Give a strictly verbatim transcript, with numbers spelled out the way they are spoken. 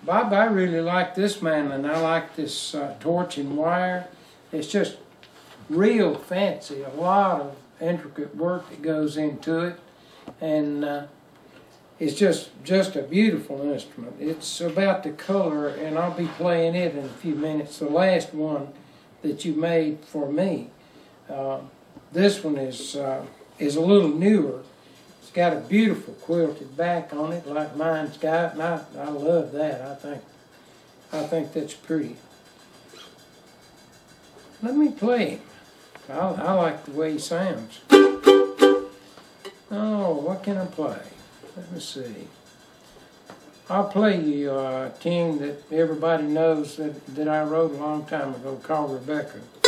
Bob, I really like this mandolin. I like this uh, torch and wire. It's just real fancy. A lot of intricate work that goes into it, and uh, it's just just a beautiful instrument. It's about the color, and I'll be playing it in a few minutes. The last one that you made for me. Uh, this one is uh, is a little newer. It's got a beautiful quilted back on it, like mine's got, and I, I love that. I think I think that's pretty. Let me play him. I, I like the way he sounds. Oh, what can I play? Let me see. I'll play you a tune that everybody knows that, that I wrote a long time ago called Rebecca.